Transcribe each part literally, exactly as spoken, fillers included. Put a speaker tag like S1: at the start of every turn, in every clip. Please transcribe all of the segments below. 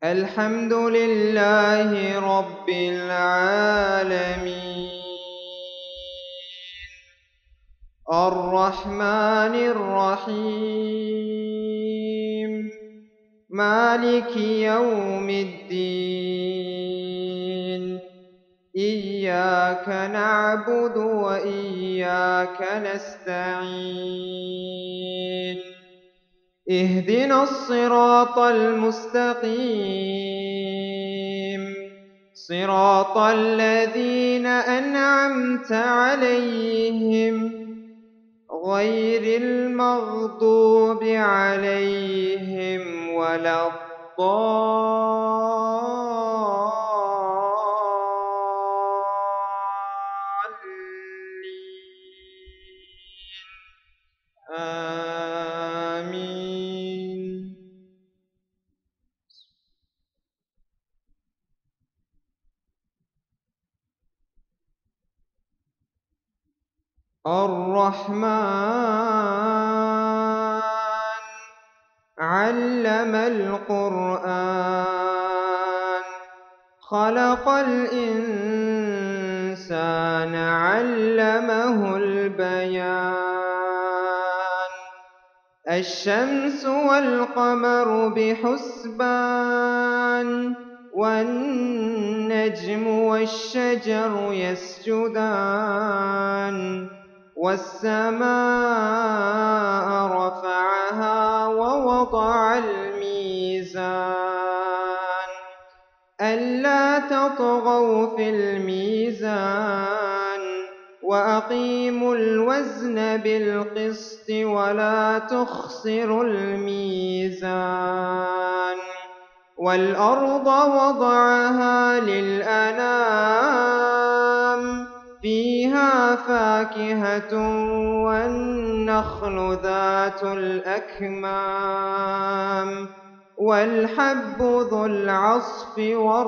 S1: الحمد لله رب العالمين الرحمن الرحيم مالك يوم الدين إياك نعبد وإياك نستعين اهدنا الصراط المستقيم صراط الذين أنعمت عليهم غير المغضوب عليهم ولا الضالين آمين. الرحمن علم القرآن خلق الإنسان علمه البيان الشمس والقمر بحسبان والنجم والشجر يسجدان والسماء رفعها ووضع الميزان ألا تطغوا في الميزان وأقيموا الوزن بالقسط ولا تخسروا الميزان والأرض وضعها للأنام فيها فاكهة والنخل ذات الأكمام والحب ذو العصف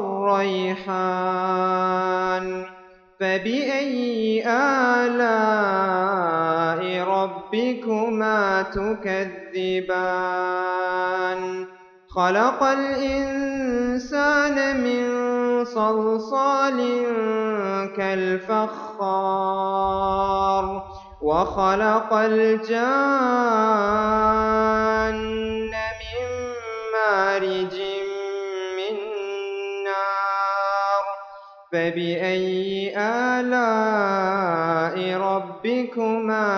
S1: والريحان فبأي آلاء ربكما تكذبان خلق الإنسان من صلصال كالفخار وخلق الجان من مارج من نار فبأي آلاء ربكما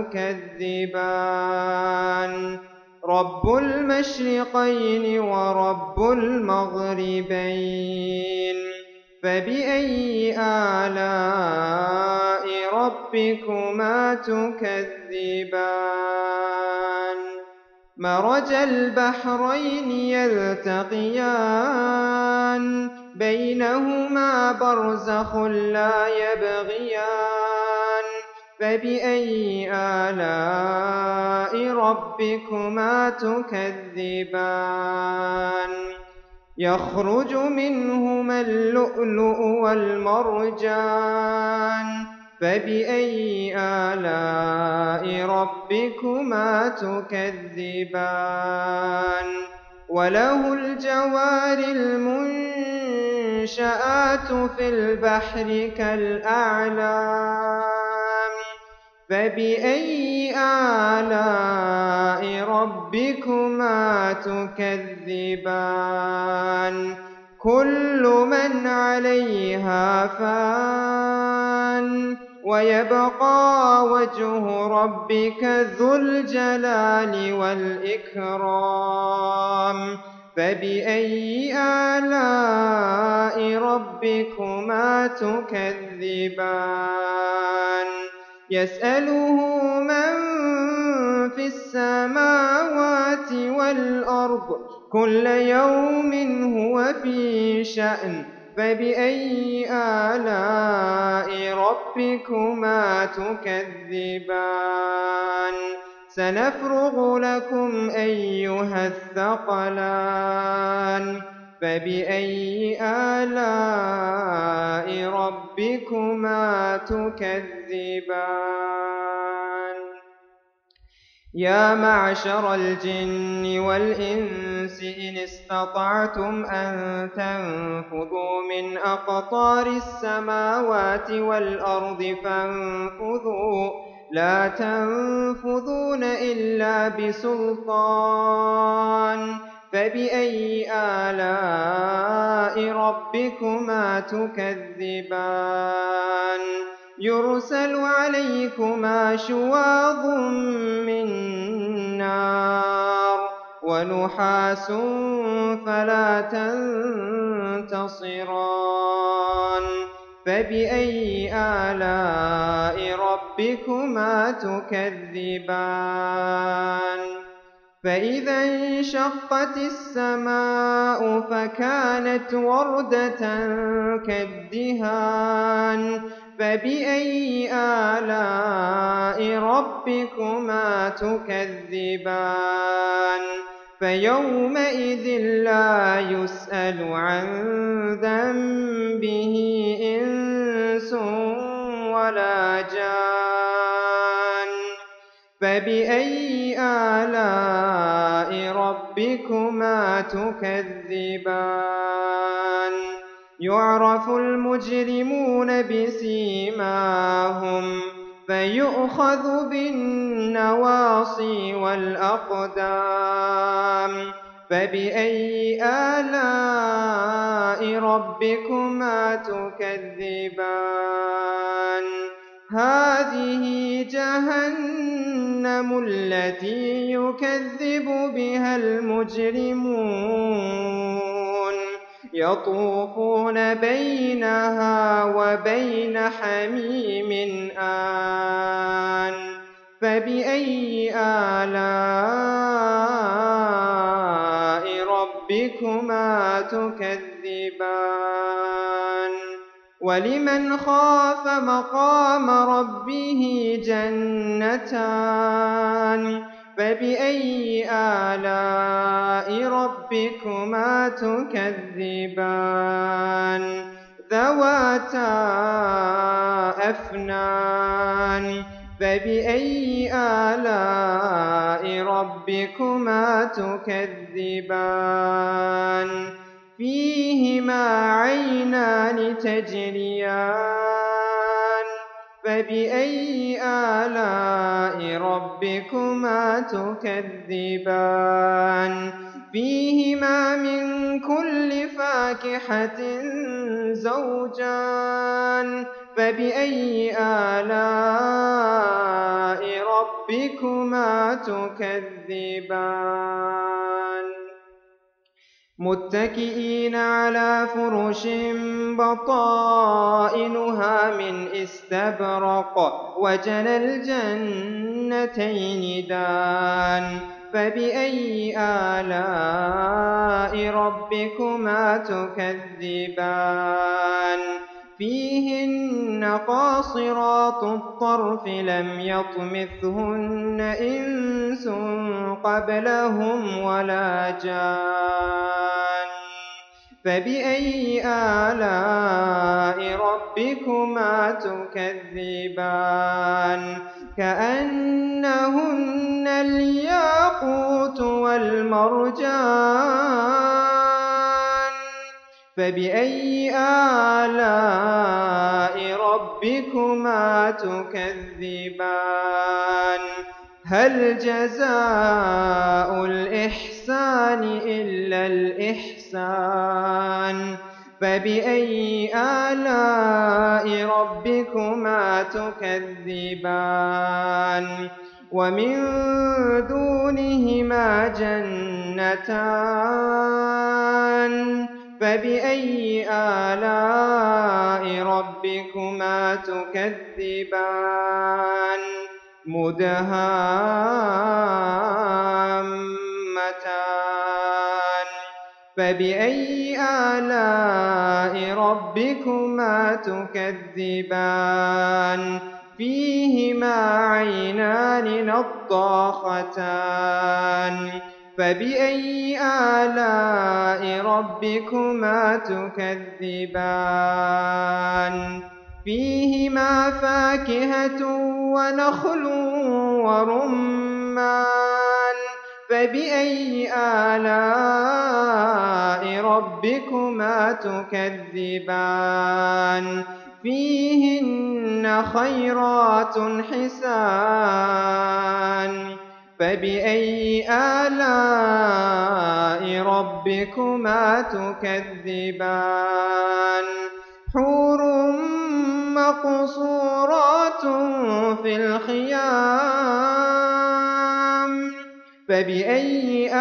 S1: تكذبان رب المشرقين ورب المغربين فبأي آلاء ربكما تكذبان مرج البحرين يلتقيان بينهما برزخ لا يبغيان فبأي آلاء ربكما تكذبان يخرج منهما اللؤلؤ والمرجان فبأي آلاء ربكما تكذبان وله الجوار المنشآت في البحر كالأعلام فبأي آلاء ربكما تكذبان كل من عليها فان ويبقى وجه ربك ذو الجلال والإكرام فبأي آلاء ربكما تكذبان يسأله من في السماوات والأرض كل يوم هو في شأن فبأي آلاء ربكما تكذبان سنفرغ لكم أيها الثقلان فبأي آلاء ربكما تكذبان يا معشر الجن والإنس إن استطعتم أن تنفذوا من أقطار السماوات والأرض فانفذوا لا تنفذون إلا بسلطان فبأي آلاء ربكما تكذبان يرسل عليكما شواظ من نار ونحاس فلا تنتصران فبأي آلاء ربكما تكذبان فإذا انشقت السماء فكانت وردة كالدهان فبأي آلاء ربكما تكذبان فيومئذ لا يسأل عن ذنبه إنس ولا جان فبأي آلاء ربكما تكذبان يعرف المجرمون بسيماهم فيؤخذ بالنواصي والأقدام فبأي آلاء ربكما تكذبان هذه جهنم التي يكذب بها المجرمون يطوفون بينها وبين حميم آن فبأي آلاء ربكما تكذبان ولمن خاف مقام ربه جنتان فبأي آلاء ربكما تكذبان ذواتا أفنان فبأي آلاء ربكما تكذبان فيهما عينان تجريان فبأي آلاء ربكما تكذبان فيهما من كل فاكهة زوجان فبأي آلاء ربكما تكذبان متكئين على فرش بطائنها من استبرق وجنى الجنتين دان فبأي آلاء ربكما تكذبان فيهن قاصرات الطرف لم يطمثهن إنس قبلهم ولا جان فبأي آلاء ربكما تكذبان كأنهن الياقوت والمرجان فبأي آلاء ربكما تكذبان هل جزاء الإحسان إلا الإحسان فبأي آلاء ربكما تكذبان ومن دونهما جنتان فبأي آلاء ربكما تكذبان مدهامتان فبأي آلاء ربكما تكذبان فيهما عينان نضاختان فبأي آلاء ربكما تكذبان فيهما فاكهة ونخل ورمان الرحمن فبأي آلاء ربكما تكذبان فيهن خيرات حسان فبأي آلاء ربكما تكذبان حور مقصورات في الخيام فبأي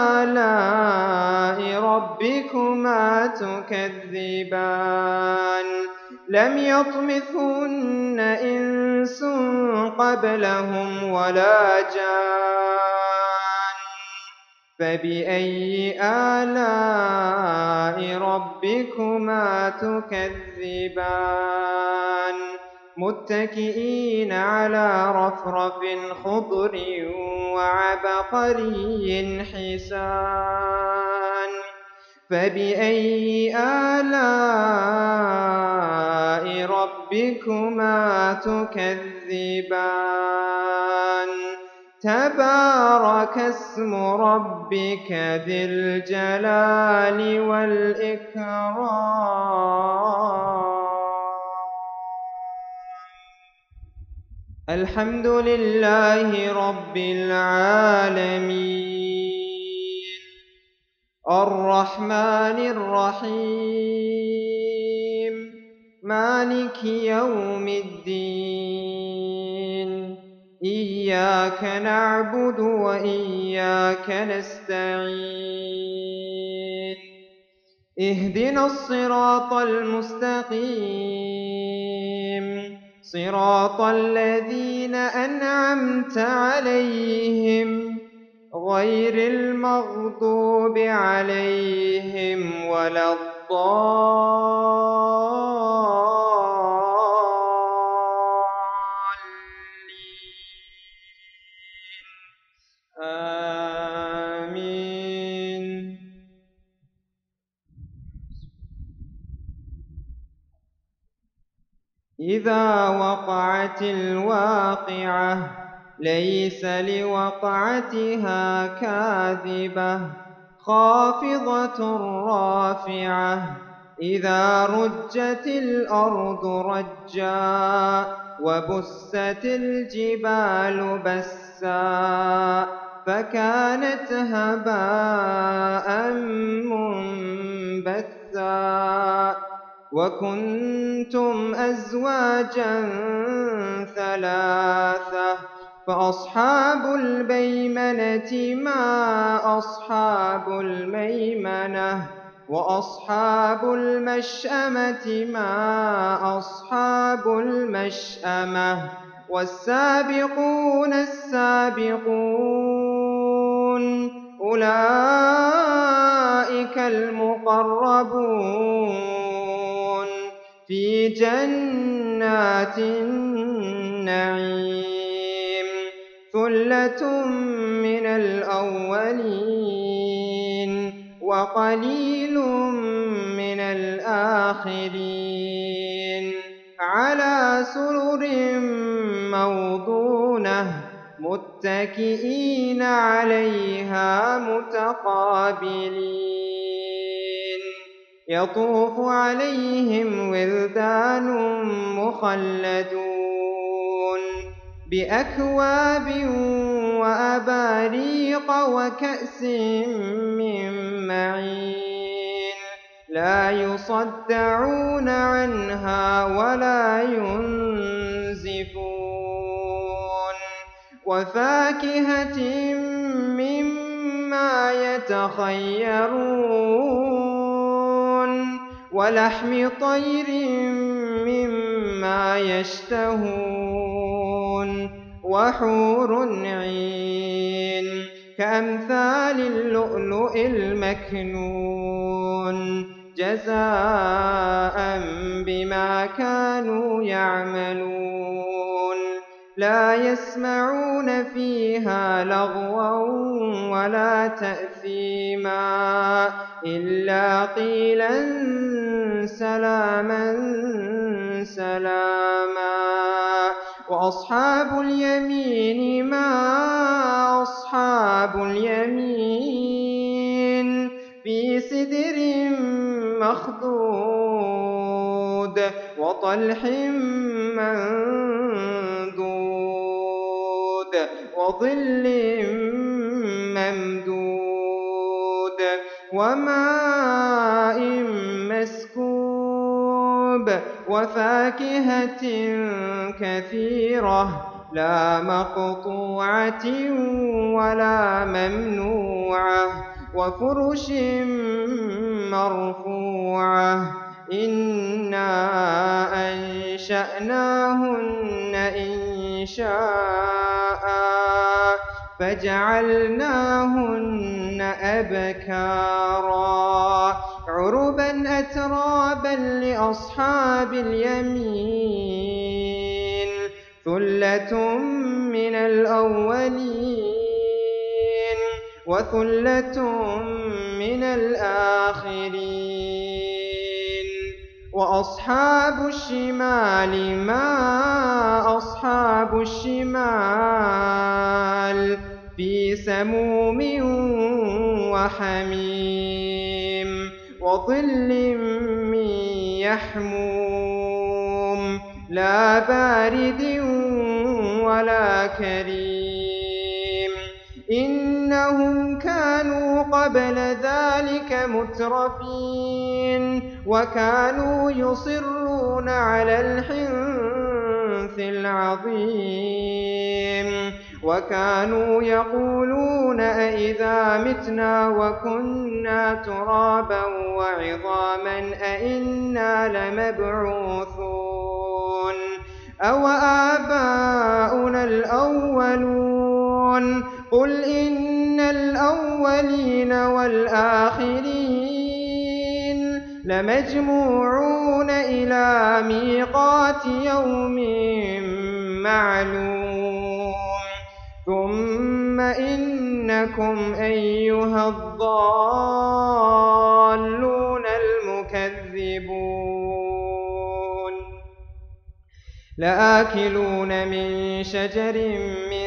S1: آلاء ربكما تكذبان لم يطمثهن إنس قبلهم ولا جان فبأي آلاء ربكما تكذبان متكئين على رفرف خضر وعبقري حسان فبأي آلاء ربكما تكذبان تبارك اسم ربك ذي الجلال والإكرام الحمد لله رب العالمين الرحمن الرحيم مالك يوم الدين إياك نعبد وإياك نستعين اهدنا الصراط المستقيم صراط الذين أنعمت عليهم غير المغضوب عليهم ولا الضالين آمين إذا وقعت الواقعة ليس لوقعتها كاذبة خافضة رافعة إذا رجت الأرض رجا وبست الجبال بسا فكانت هباء منبثا وكنتم أزواجا ثلاثة فأصحاب الميمنة ما أصحاب الميمنة وأصحاب المشأمة ما أصحاب المشأمة والسابقون السابقون أولئك المقربون في جنات النعيم ثلة من الأولين وقليل من الآخرين على سرر موضونة متكئين عليها متقابلين يطوف عليهم ولدان مخلدون بأكواب وأباريق وكأس من معين لا يصدعون عنها ولا ينزفون وفاكهة مما يتخيرون ولحم طير مما يشتهون وحور عين كأمثال اللؤلؤ المكنون جزاء بما كانوا يعملون لا يسمعون فيها لغوا ولا تأثيما إلا قيلا سلاما سلاما وأصحاب اليمين ما أصحاب اليمين في سدر مخضود وطلح منضود وظل ممدود وماء مسكوب وفاكهة كثيرة لا مقطوعة ولا ممنوعة وفرش مرفوعة إنا أنشأناهن إنشاء فجعلناهن أبكارا عربا أترابا لأصحاب اليمين ثلة من الأولين وثلة من الآخرين وأصحاب الشمال ما أصحاب الشمال في سموم وحميم وظل من يحموم لا بارد ولا كريم إنهم كانوا قبل ذلك مترفين وكانوا يصرون على الحنث العظيم وكانوا يقولون أئذا متنا وكنا ترابا وعظاما أئنا لمبعوثون أو آباؤنا الأولون قل إن الأولين والآخرين لمجموعون إلى ميقات يوم معلوم ثم إنكم أيها الضالون المكذبون لآكلون من شجر من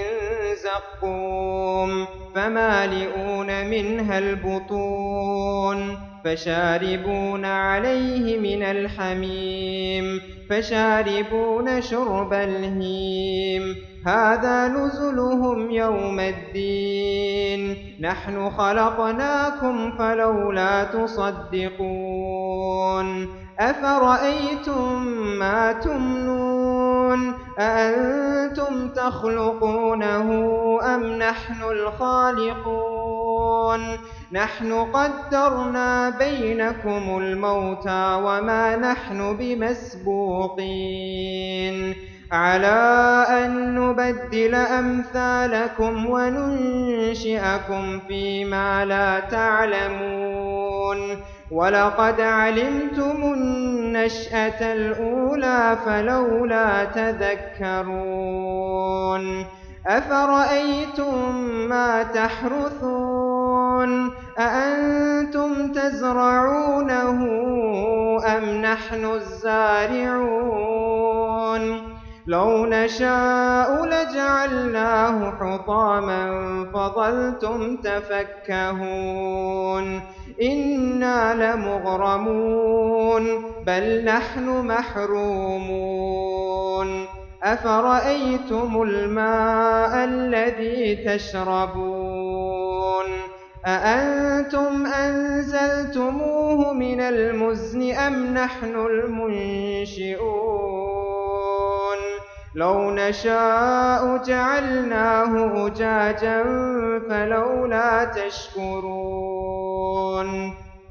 S1: زقوم فمالئون منها البطون فشاربون عليه من الحميم فشاربون شرب الهيم هذا نزلهم يوم الدين نحن خلقناكم فلولا تصدقون أفرأيتم ما تمنون أأنتم تخلقونه أم نحن الخالقون نحن قدرنا بينكم الموت وما نحن بمسبوقين على أن نبدل أمثالكم وننشئكم فيما لا تعلمون ولقد علمتم النشأة الأولى فلولا تذكرون أفرأيتم ما تحرثون أأنتم تزرعونه أم نحن الزارعون لو نشاء لجعلناه حطاما فظلتم تفكهون إنا لمغرمون بل نحن محرومون أفرأيتم الماء الذي تشربون أأنتم أنزلتموه من المزن أم نحن المنشئون لو نشاء جعلناه أجاجا فلولا تشكرون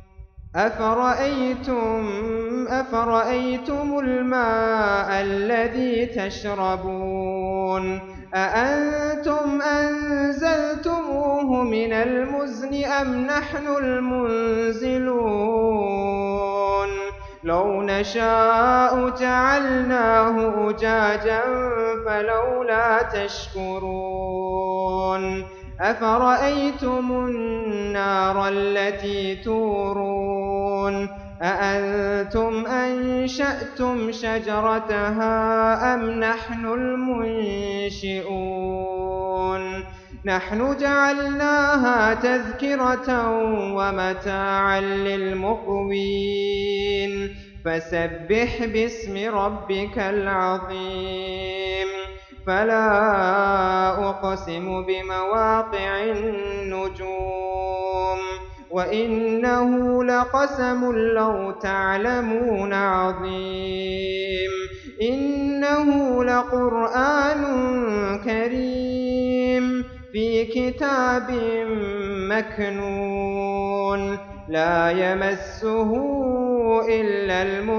S1: أفرأيتم أفرأيتم الماء الذي تشربون أأنتم أنزلتموه من المزن أم نحن المنزلون لو نشاء جعلناه أجاجا فلولا تشكرون أفرأيتم النار التي تورون أأنتم أنشأتم شجرتها أم نحن المنشئون نحن جعلناها تذكرة ومتاعا للمقوين فسبح باسم ربك العظيم فلا أقسم بمواقع النجوم وإنه لقسم لو تعلمون عظيم إنه لقرآن كريم في كتاب مكنون لا يمسه إلا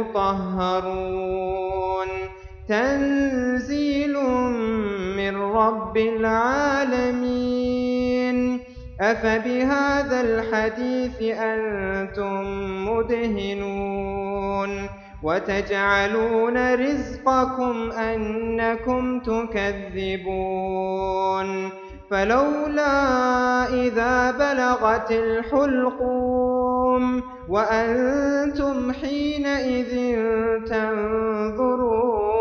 S1: المطهرون تنزيل من رب العالمين أفبهذا الحديث أنتم مدهنون وتجعلون رزقكم أنكم تكذبون فلولا إذا بلغت الحلقوم وأنتم حينئذ تنظرون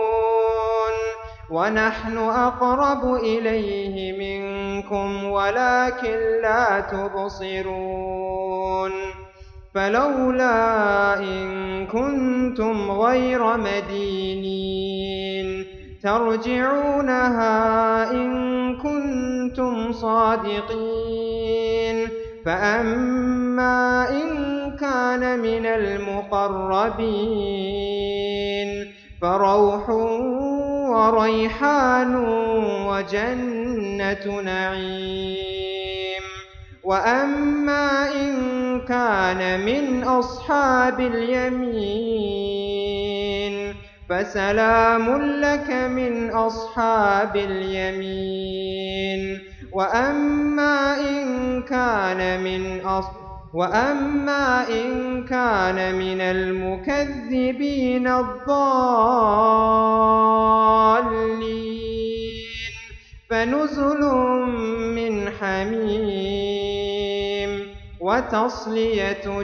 S1: ونحن أقرب إليه منكم ولكن لا تبصرون فلولا إن كنتم غير مدينين ترجعونها إن كنتم صادقين فأما إن كان من المقربين فروح وريحان وجنة نعيم وأما إن كان من أصحاب اليمين فسلام لك من أصحاب اليمين وأما إن كان من أصحاب وأما إن كان من المكذبين الضالين فنزل من حميم وتصلية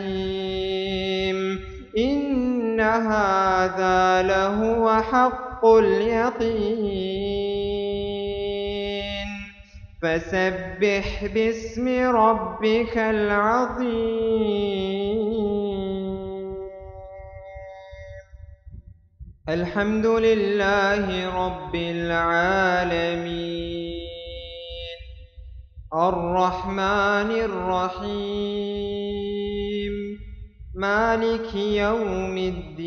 S1: جحيم إن هذا لهو حق اليقين فسبح باسم ربك العظيم الحمد لله رب العالمين الرحمن الرحيم مالك يوم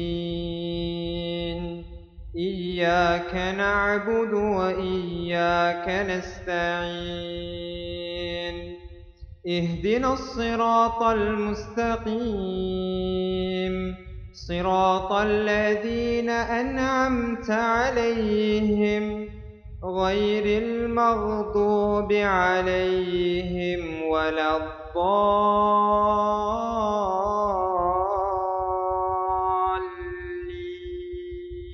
S1: الدين إياك نعبد وإياك نستعين اهدنا الصراط المستقيم صراط الذين أنعمت عليهم غير المغضوب عليهم ولا الضالين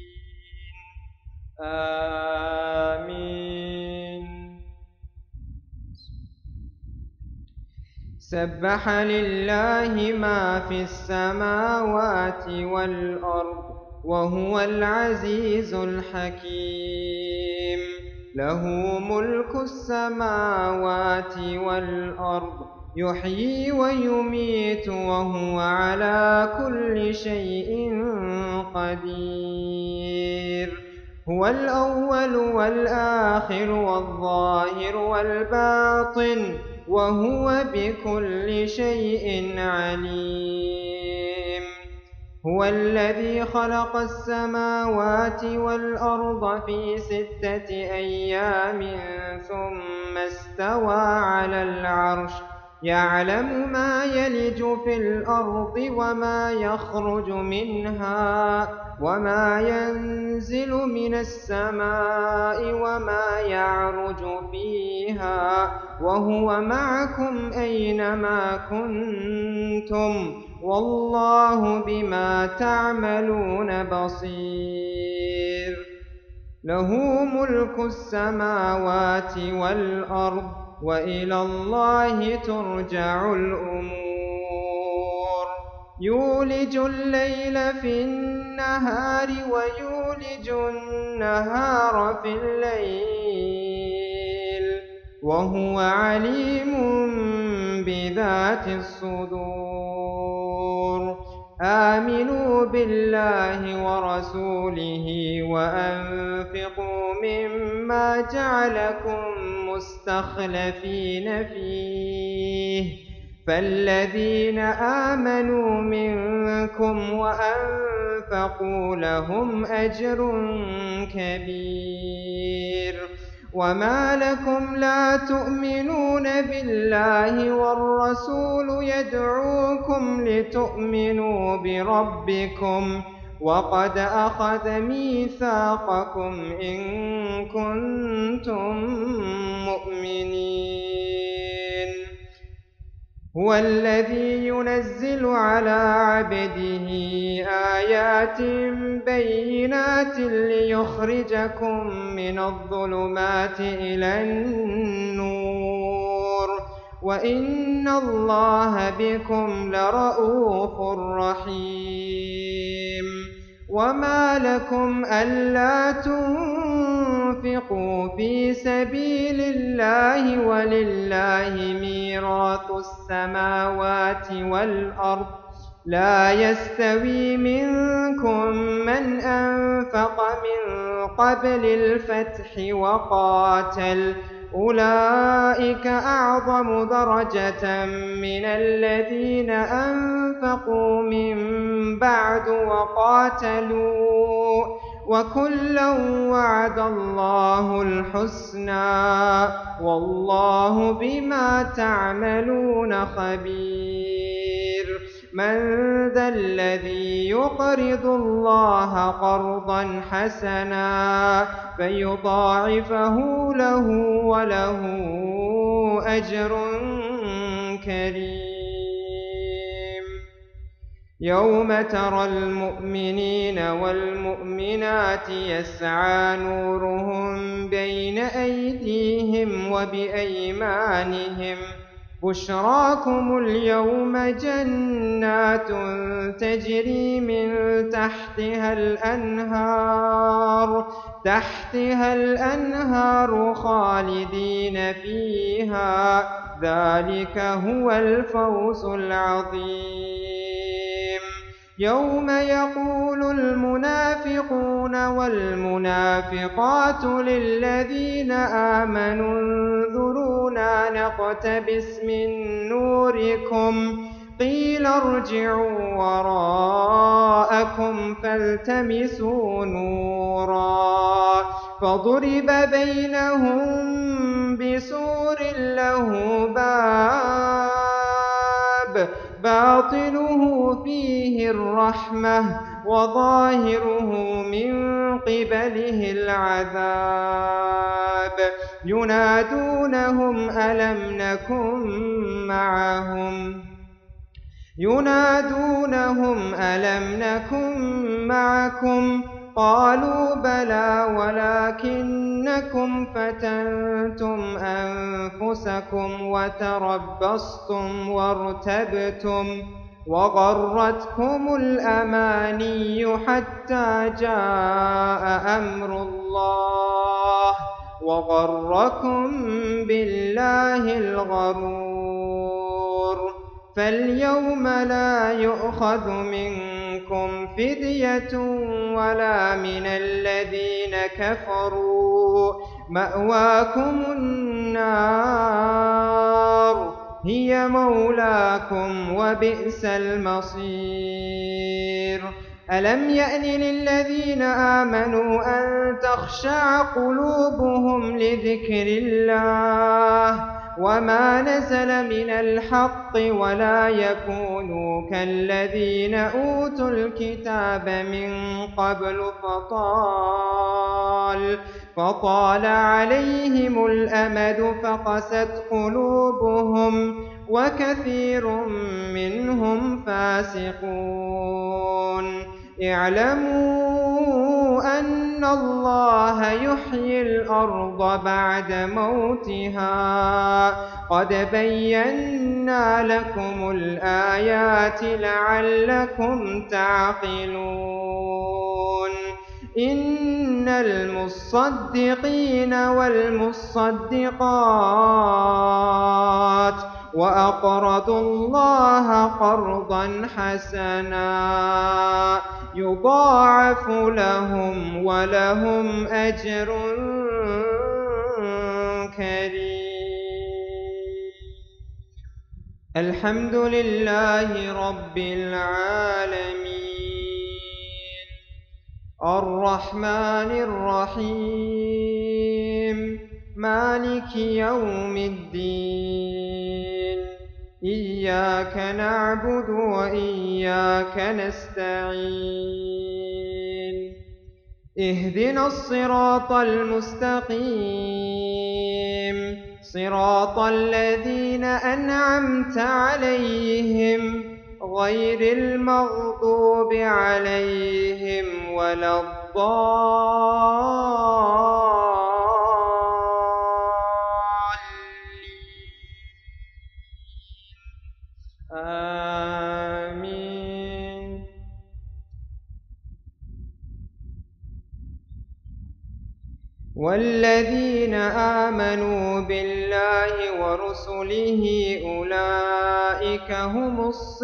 S1: آمين سبح لله ما في السماوات والأرض وهو العزيز الحكيم له ملك السماوات والأرض يحيي ويميت وهو على كل شيء قدير هو الأول والآخر والظاهر والباطن وهو بكل شيء عليم هو الذي خلق السماوات والأرض في ستة أيام ثم استوى على العرش يعلم ما يلج في الأرض وما يخرج منها وما ينزل من السماء وما يعرج فيها وهو معكم أينما كنتم والله بما تعملون بصير له ملك السماوات والأرض وإلى الله ترجع الأمور يولج الليل في النهار ويولج النهار في الليل وهو عليم بذات الصدور آمنوا بالله ورسوله وأنفقوا مما جعلكم مستخلفين فيه فالذين آمنوا منكم وأنفقوا لهم أجر كبير وما لكم لا تؤمنون بالله والرسول يدعوكم لتؤمنوا بربكم وقد أخذ ميثاقكم إن كنتم مؤمنين هو الذي ينزل على عبده آيات بينات ليخرجكم من الظلمات إلى النور وإن الله بكم لرءوف رحيم وما لكم ألا تنفقوا في سبيل الله ولله ميراث السماوات والأرض لا يستوي منكم من أنفق من قبل الفتح وقاتل أولئك أعظم درجة من الذين أنفقوا من بعد وقاتلوا وكلا وعد الله الحسنى والله بما تعملون خبير من ذا الذي يقرض الله قرضا حسنا فيضاعفه له وله أجر كريم يوم ترى المؤمنين والمؤمنات يسعى نورهم بين أيديهم وبأيمانهم بشراكم اليوم جنات تجري من تحتها الأنهار تحتها الأنهار خالدين فيها ذلك هو الفوز العظيم يوم يقول المنافقون والمنافقات للذين آمنوا انظرونا نقتبس من نوركم قيل ارجعوا وراءكم فالتمسوا نورا فضرب بينهم بسور له باب باطنه فيه الرحمة وظاهره من قبله العذاب ينادونهم ألم نكن معهم ينادونهم ألم نكن معكم قالوا بلى ولكنكم فتنتم أنفسكم وتربصتم وارتبتم وغرتكم الأماني حتى جاء أمر الله وغركم بالله الغرور فاليوم لا يؤخذ منكم فدية ولا من الذين كفروا مأواكم النار هي مولاكم وبئس المصير ألم يأن للذين آمنوا أن تخشع قلوبهم لذكر الله وما نزل من الحق ولا يكونوا كالذين أوتوا الكتاب من قبل فطال فطال عليهم الأمد فقست قلوبهم وكثير منهم فاسقون اعلموا أن الله يحيي الأرض بعد موتها قد بينا لكم الآيات لعلكم تعقلون إن المصدقين والمصدقات وأقرضوا الله قرضا حسنا يضاعف لهم ولهم أجر كريم. الحمد لله رب العالمين الرحمن الرحيم مالك يوم الدين إياك نعبد وإياك نستعين اهدنا الصراط المستقيم صراط الذين أنعمت عليهم غير المغضوب عليهم ولا الضالين آمين. والذين آمنوا بالله ورسله أولئك هم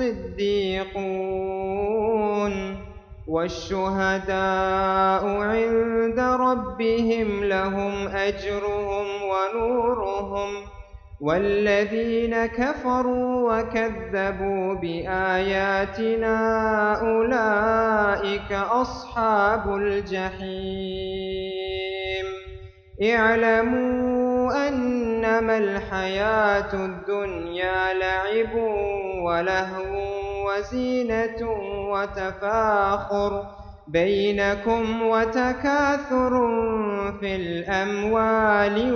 S1: الصديقون والشهداء عند ربهم لهم أجرهم ونورهم والذين كفروا وكذبوا بآياتنا أولئك أصحاب الجحيم. اعلموا أنما الحياة الدنيا لعب ولهو وزينة وتفاخر بينكم وتكاثر في الأموال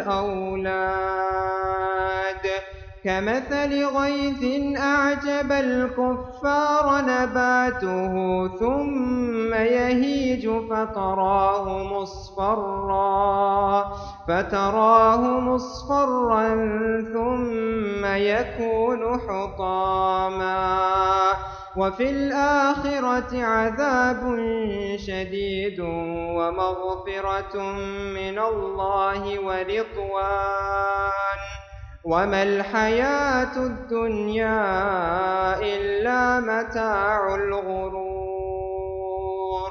S1: والأولاد كمثل غيث أعجب الكفار نباته ثم يهيج فتراه مصفرا فتراه مصفرا ثم يكون حطاما وفي الآخرة عذاب شديد ومغفرة من الله ورضوان وما الحياة الدنيا إلا متاع الغرور.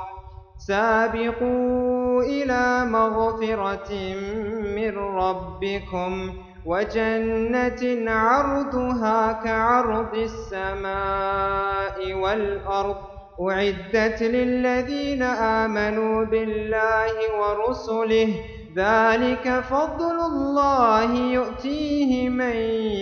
S1: سابقوا إلى مغفرة من ربكم وجنة عرضها كعرض السماء والأرض أعدت للذين آمنوا بالله ورسله ذلك فضل الله يؤتيه من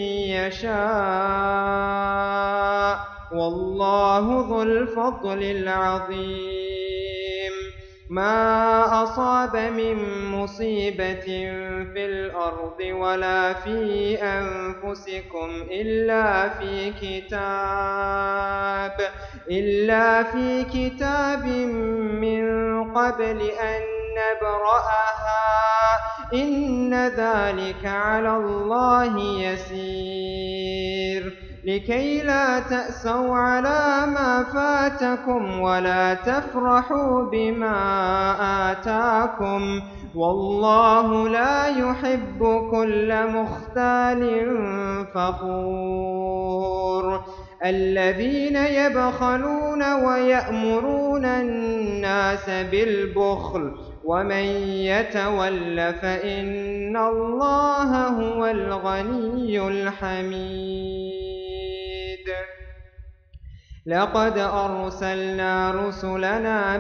S1: يشاء والله ذو الفضل العظيم. ما أصاب من مصيبة في الأرض ولا في أنفسكم إلا في كتاب إلا في كتاب من قبل أن نبرأها إن ذلك على الله يسير. لكي لا تأسوا على ما فاتكم ولا تفرحوا بما آتاكم والله لا يحب كل مختال فخور. الذين يبخلون ويأمرون الناس بالبخل ومن يتول فإن الله هو الغني الحميد. لقد أرسلنا رسلنا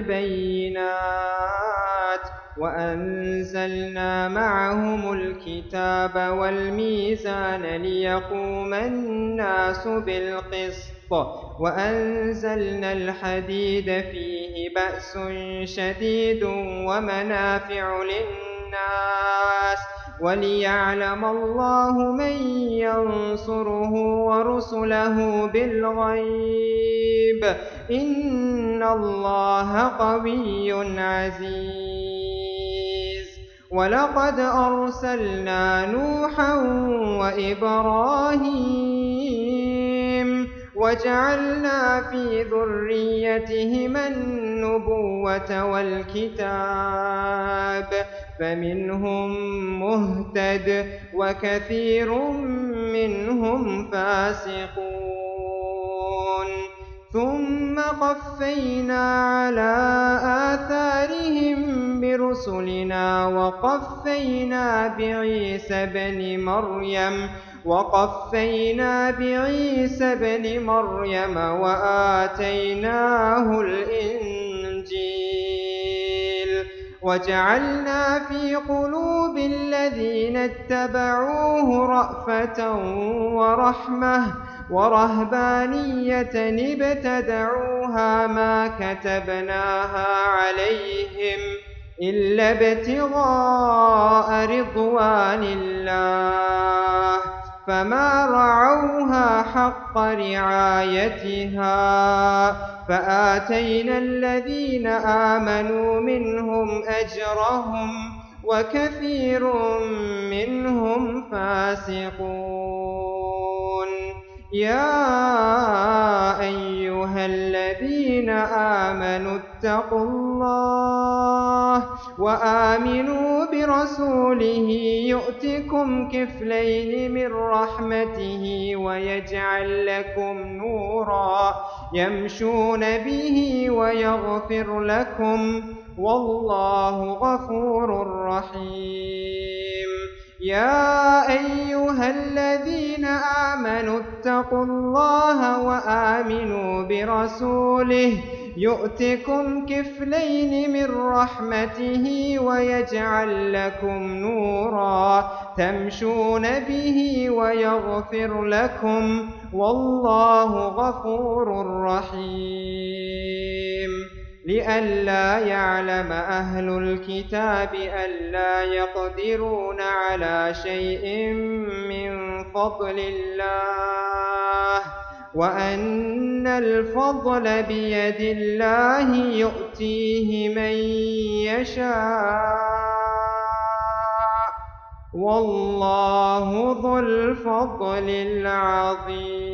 S1: بالبينات وأنزلنا معهم الكتاب والميزان ليقوم الناس بالقسط وأنزلنا الحديد فيه بأس شديد ومنافع للناس وليعلم الله من ينصره ورسله بالغيب إن الله قوي عزيز. ولقد أرسلنا نوحا وإبراهيم وجعلنا في ذريتهما النبوة والكتاب فمنهم مهتد وكثير منهم فاسقون. ثم قفينا على آثارهم برسلنا وقفينا بعيسى بن مريم وقفينا بعيسى بن مريم وآتيناه الإنجيل وجعلنا في قلوب الذين اتبعوه رأفة ورحمة ورهبانية ابتدعوها ما كتبناها عليهم إلا ابتغاء رضوان الله فما رعوها حق رعايتها فآتينا الذين آمنوا منهم أجرهم وكثير منهم فاسقون. يا أيها الذين آمنوا اتقوا الله وآمنوا برسوله يؤتكم كفلين من رحمته ويجعل لكم نورا يمشون به ويغفر لكم والله غفور رحيم. يا أيها الذين آمنوا اتقوا الله وآمنوا برسوله يؤتكم كفلين من رحمته ويجعل لكم نورا تمشون به ويغفر لكم والله غفور رحيم. لئلا يعلم أهل الكتاب ألا يقدرون على شيء من فضل الله وأن الفضل بيد الله يؤتيه من يشاء والله ذو الفضل العظيم.